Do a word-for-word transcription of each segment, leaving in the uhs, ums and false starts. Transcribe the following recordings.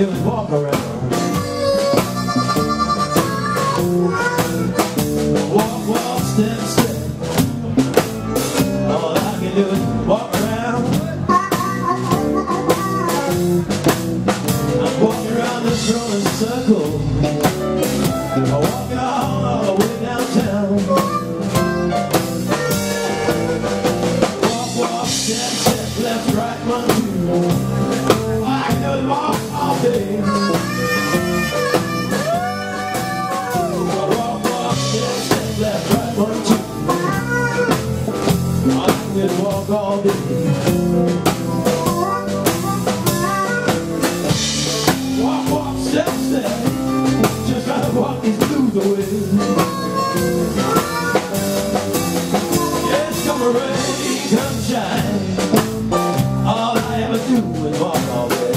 do is walk around. Walk, walk, step, step. All I can do is walk around. I'm walking around this rolling circle. I'm walking all, all the way downtown. Walk, walk, step, step, left, right, one, two. All I can do is walk all day. Walk, walk, step, step, left, right, one, two. All I can do is walk all day. Walk, walk, step, step. Just try to walk these blues away. Yes, come rain, come shine. All I ever do is walk all day.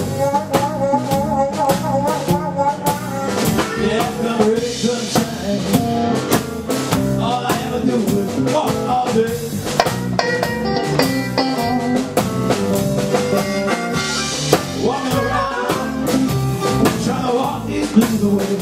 Yeah, come rain, come shine. All I ever do is walk all day. Walking around, trying to walk these blues away.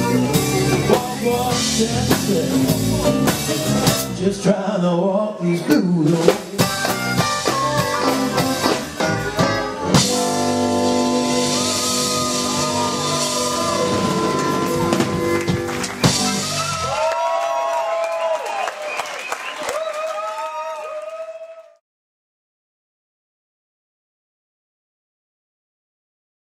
Just trying to walk these blues.